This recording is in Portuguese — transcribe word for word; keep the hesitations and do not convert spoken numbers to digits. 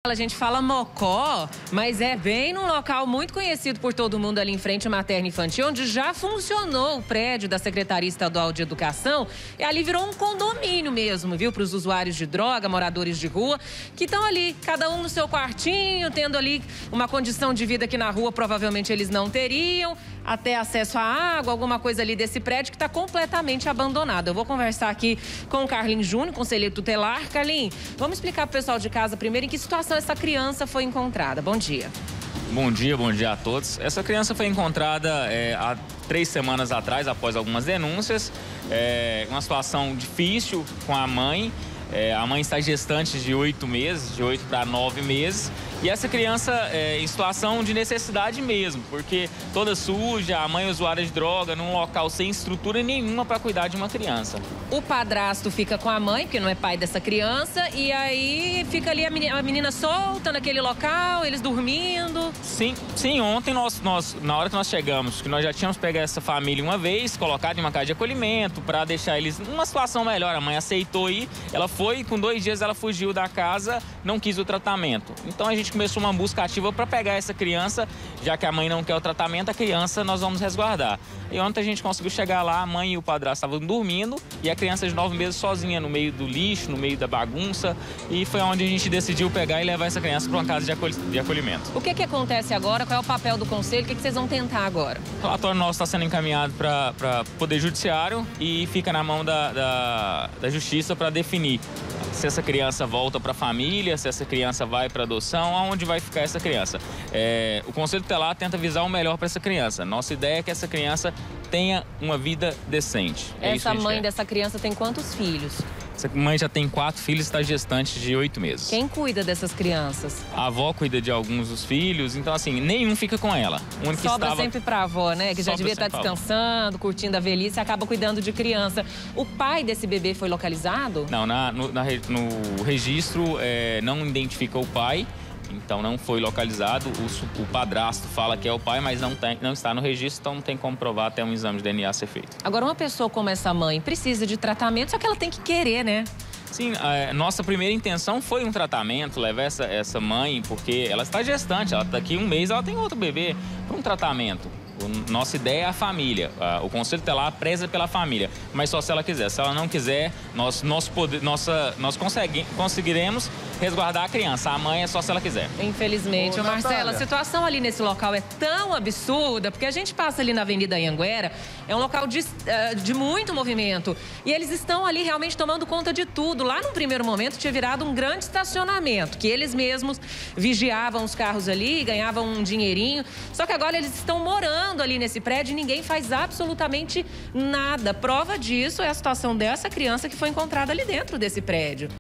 A gente fala Mocó, mas é bem num local muito conhecido por todo mundo ali em frente à materna infantil, onde já funcionou o prédio da Secretaria Estadual de Educação. E ali virou um condomínio mesmo, viu? Para os usuários de droga, moradores de rua, que estão ali, cada um no seu quartinho, tendo ali uma condição de vida que na rua provavelmente eles não teriam, até acesso à água, alguma coisa ali desse prédio que está completamente abandonado. Eu vou conversar aqui com o Carlinhos Júnior, conselheiro tutelar. Carlinhos, vamos explicar para o pessoal de casa primeiro em que situação essa criança foi encontrada. Bom dia. Bom dia, bom dia a todos. Essa criança foi encontrada é, há três semanas atrás, após algumas denúncias. É, uma situação difícil com a mãe. É, a mãe está gestante de oito meses, de oito para nove meses. E essa criança é em situação de necessidade mesmo, porque toda suja, a mãe usuária de droga, num local sem estrutura nenhuma para cuidar de uma criança. O padrasto fica com a mãe, porque não é pai dessa criança, e aí fica ali a menina, a menina solta naquele local, eles dormindo. Sim, sim, ontem nós, nós, na hora que nós chegamos, que nós já tínhamos pegado essa família uma vez, colocado em uma casa de acolhimento para deixar eles numa situação melhor. A mãe aceitou ir, ela foi, com dois dias ela fugiu da casa, não quis o tratamento. Então a gente começou uma busca ativa para pegar essa criança, já que a mãe não quer o tratamento, a criança nós vamos resguardar. E ontem a gente conseguiu chegar lá, a mãe e o padrasto estavam dormindo e a criança de nove meses sozinha no meio do lixo, no meio da bagunça, e foi onde a gente decidiu pegar e levar essa criança para uma casa de, acolh de acolhimento. O que que acontece agora? Qual é o papel do conselho? O que que vocês vão tentar agora? O relatório nosso está sendo encaminhado para o Poder Judiciário e fica na mão da, da, da Justiça para definir se essa criança volta para a família, se essa criança vai para adoção, aonde vai ficar essa criança. É, o Conselho Tutelar tenta visar o melhor para essa criança. Nossa ideia é que essa criança tenha uma vida decente. É essa mãe dessa criança tem quantos filhos? Essa mãe já tem quatro filhos e está gestante de oito meses. Quem cuida dessas crianças? A avó cuida de alguns dos filhos, então assim, nenhum fica com ela. O único Sobra que estava... sempre para a avó, né? Que já devia estar descansando, curtindo a velhice e acaba cuidando de criança. O pai desse bebê foi localizado? Não, na, no, na, no registro é, não identifica o pai. Então não foi localizado, o, o padrasto fala que é o pai, mas não, tem, não está no registro, então não tem como provar até um exame de D N A ser feito. Agora, uma pessoa como essa mãe precisa de tratamento, só que ela tem que querer, né? Sim, a nossa primeira intenção foi um tratamento, levar essa, essa mãe, porque ela está gestante, ela daqui um mês ela tem outro bebê, para um tratamento. O, nossa ideia é a família, o Conselho Tutelar preza pela família, mas só se ela quiser. Se ela não quiser, nós, nosso poder, nossa, nós consegui, conseguiremos resguardar a criança. A mãe é só se ela quiser. Infelizmente, ô, Marcelo, a situação ali nesse local é tão absurda, porque a gente passa ali na Avenida Anhanguera, é um local de, de muito movimento, e eles estão ali realmente tomando conta de tudo. Lá num primeiro momento tinha virado um grande estacionamento, que eles mesmos vigiavam os carros ali, ganhavam um dinheirinho, só que agora eles estão morando ali nesse prédio e ninguém faz absolutamente nada. Prova disso é a situação dessa criança que foi encontrada ali dentro desse prédio.